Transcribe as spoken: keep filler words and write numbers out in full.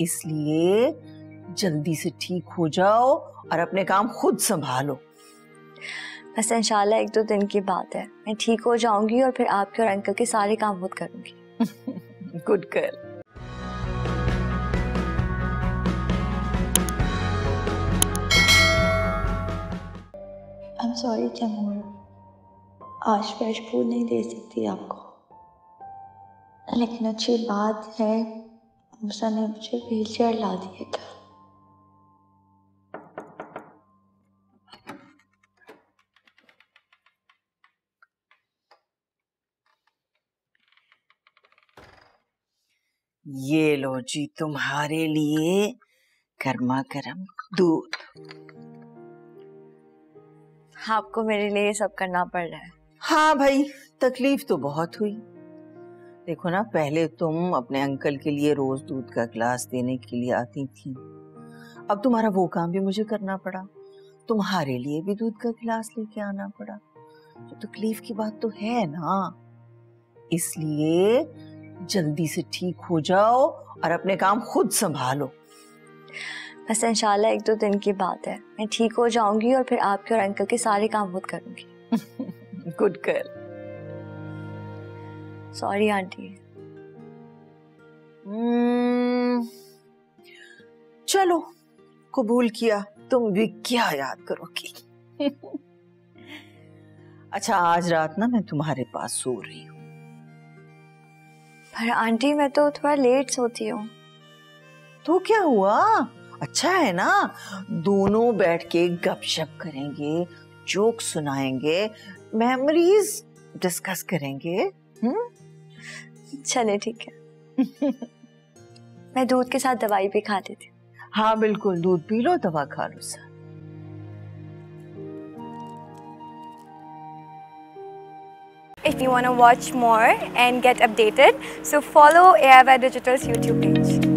इसलिए जल्दी से ठीक हो जाओ और अपने काम खुद संभालो। बस इंशाल्लाह एक दो दिन की बात है, मैं ठीक हो जाऊंगी और फिर आपके और अंकल के सारे काम खुद करूंगी। Good girl. I am sorry Taimur, आज फ्रेश फूड नहीं दे सकती आपको, लेकिन अच्छी बात है मूसा ने मुझे व्हील चेयर ला दी है घर। ये लो जी तुम्हारे लिए गर्मा गर्म दूध। आपको मेरे लिए ये सब करना पड़ रहा है। हाँ भाई, तकलीफ तो बहुत हुई। देखो ना, पहले तुम अपने अंकल के लिए रोज दूध का गिलास देने के लिए आती थी, अब तुम्हारा वो काम भी मुझे करना पड़ा, तुम्हारे लिए भी दूध का गिलास लेके आना पड़ा। तो तकलीफ की बात तो है ना, इसलिए जल्दी से ठीक हो जाओ और अपने काम खुद संभालो। बस इंशाल्लाह एक दो दिन की बात है, मैं ठीक हो जाऊंगी और फिर आपके और अंकल के सारे काम खुद करूंगी। Good girl. Sorry aunty. hmm, चलो कबूल किया, तुम भी क्या याद करोगी। अच्छा, आज रात ना मैं तुम्हारे पास सो रही हूँ। पर आंटी मैं तो थोड़ा लेट सोती हूँ। तो क्या हुआ, अच्छा है ना, दोनों बैठ के गपशप करेंगे, जोक सुनाएंगे, मेमोरीज डिस्कस करेंगे। हम्म, चले ठीक है। मैं दूध के साथ दवाई भी खा देती हूँ। हाँ बिल्कुल, दूध पी लो, दवा खा लो sir. If you want to watch more and get updated, so follow A I Y Digital's YouTube page.